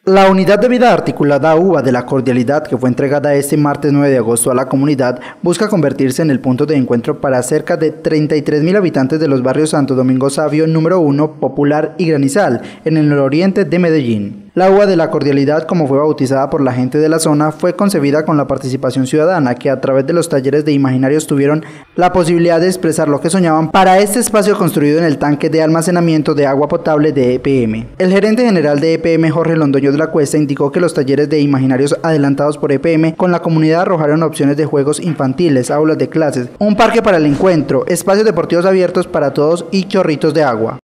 La unidad de vida articulada UVA de la Cordialidad, que fue entregada este martes 9 de agosto a la comunidad, busca convertirse en el punto de encuentro para cerca de 33.000 habitantes de los barrios Santo Domingo Savio, número 1, Popular y Granizal, en el nororiente de Medellín. La UVA de la Cordialidad, como fue bautizada por la gente de la zona, fue concebida con la participación ciudadana, que a través de los talleres de imaginarios tuvieron la posibilidad de expresar lo que soñaban para este espacio construido en el tanque de almacenamiento de agua potable de EPM. El gerente general de EPM, Jorge Londoño de la Cuesta, indicó que los talleres de imaginarios adelantados por EPM con la comunidad arrojaron opciones de juegos infantiles, aulas de clases, un parque para el encuentro, espacios deportivos abiertos para todos y chorritos de agua.